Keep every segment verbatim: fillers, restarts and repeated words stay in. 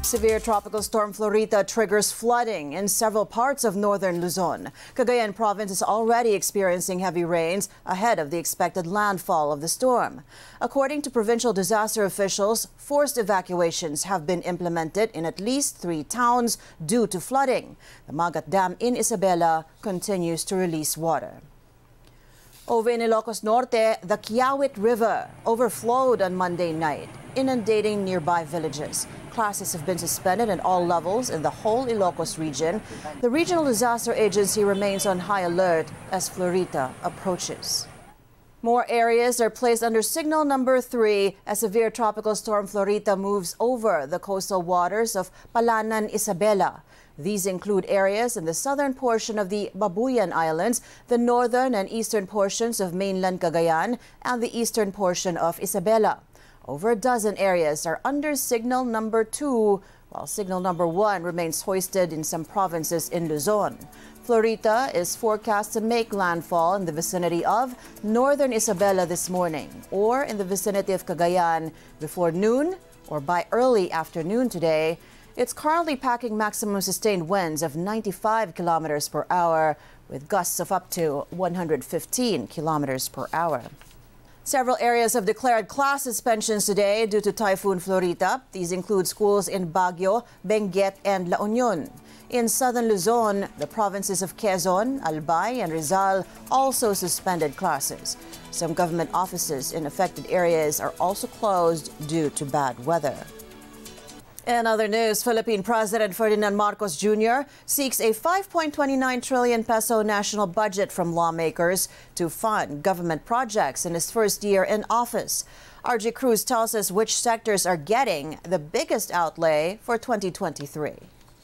Severe tropical storm Florita triggers flooding in several parts of northern Luzon. Cagayan province is already experiencing heavy rains ahead of the expected landfall of the storm. According to provincial disaster officials, forced evacuations have been implemented in at least three towns due to flooding. The Magat Dam in Isabela continues to release water. Over in Ilocos Norte, the Kiawit River overflowed on Monday night, inundating nearby villages. Classes have been suspended at all levels in the whole Ilocos region. The Regional Disaster Agency remains on high alert as Florita approaches. More areas are placed under signal number three as severe tropical storm Florita moves over the coastal waters of Palanan, Isabela. These include areas in the southern portion of the Babuyan Islands, the northern and eastern portions of mainland Cagayan, and the eastern portion of Isabela. Over a dozen areas are under signal number two, while signal number one remains hoisted in some provinces in Luzon. Florita is forecast to make landfall in the vicinity of northern Isabela this morning, or in the vicinity of Cagayan before noon or by early afternoon today. It's currently packing maximum sustained winds of ninety-five kilometers per hour, with gusts of up to one hundred fifteen kilometers per hour. Several areas have declared class suspensions today due to Typhoon Florita. These include schools in Baguio, Benguet, and La Union. In southern Luzon, the provinces of Quezon, Albay, and Rizal also suspended classes. Some government offices in affected areas are also closed due to bad weather. In other news, Philippine President Ferdinand Marcos Junior seeks a five point two nine trillion peso national budget from lawmakers to fund government projects in his first year in office. R J Cruz tells us which sectors are getting the biggest outlay for twenty twenty-three.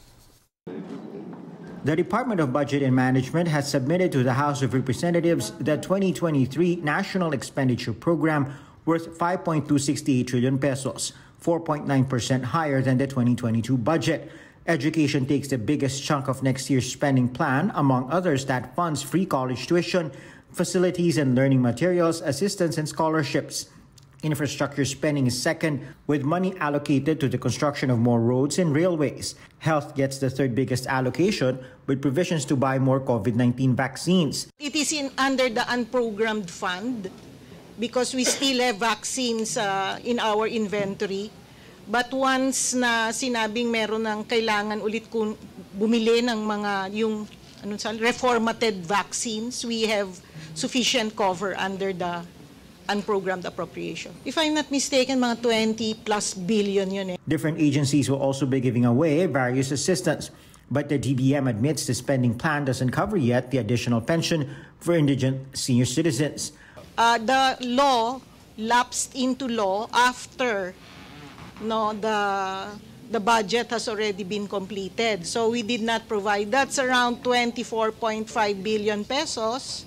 The Department of Budget and Management has submitted to the House of Representatives the twenty twenty-three National Expenditure Program worth five point two six eight trillion pesos, four point nine percent higher than the twenty twenty-two budget. Education takes the biggest chunk of next year's spending plan, among others that funds free college tuition, facilities and learning materials, assistance and scholarships. Infrastructure spending is second, with money allocated to the construction of more roads and railways. Health gets the third biggest allocation, with provisions to buy more COVID nineteen vaccines. It is in under the unprogrammed fund, because we still have vaccines uh, in our inventory. But once na sinabing meron ng kailangan ulit kung bumili ng mga yung ano sa reformatted vaccines, we have sufficient cover under the unprogrammed appropriation. If I'm not mistaken, mga twenty plus billion yun eh. Different agencies will also be giving away various assistance. But the D B M admits the spending plan doesn't cover yet the additional pension for indigent senior citizens. Uh, the law lapsed into law after no, the, the budget has already been completed. So we did not provide. That's around twenty-four point five billion pesos.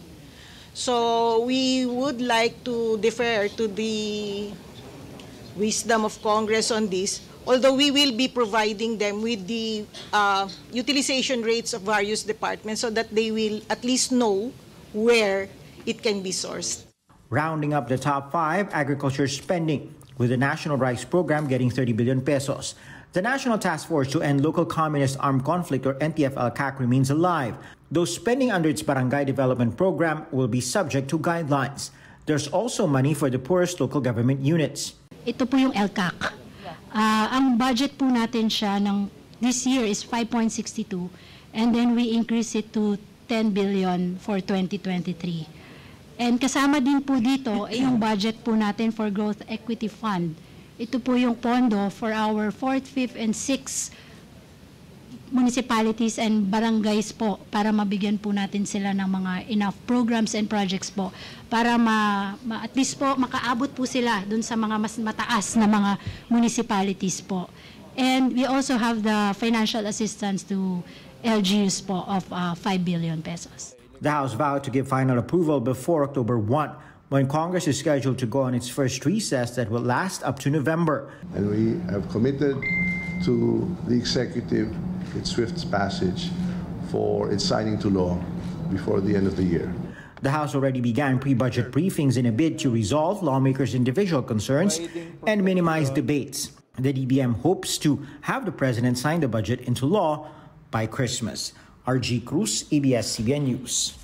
So we would like to defer to the wisdom of Congress on this, although we will be providing them with the uh, utilization rates of various departments so that they will at least know where it can be sourced. Rounding up the top five, agriculture spending, with the National Rice Program getting thirty billion pesos. The National Task Force to End Local Communist Armed Conflict, or N T F L C A C, remains alive, though spending under its Barangay Development Program will be subject to guidelines. There's also money for the poorest local government units. Ito po yung L C A C. Uh, ang budget po natin siya ng this year is five point six two, and then we increase it to ten billion for twenty twenty-three. And kasama din po dito ay yung budget po natin for Growth Equity Fund. Ito po yung pondo for our fourth, fifth, and sixth municipalities and barangays po para mabigyan po natin sila ng mga enough programs and projects po para ma, ma at least po makaabot po sila dun sa mga mas mataas na mga municipalities po. And we also have the financial assistance to L G Us po of uh, five billion pesos. The House vowed to give final approval before October first, when Congress is scheduled to go on its first recess that will last up to November. And we have committed to the executive its swift passage for its signing to law before the end of the year. The House already began pre-budget briefings in a bid to resolve lawmakers' individual concerns and minimize debates. The D B M hopes to have the president sign the budget into law by Christmas. R G Cruz, A B S C B N News.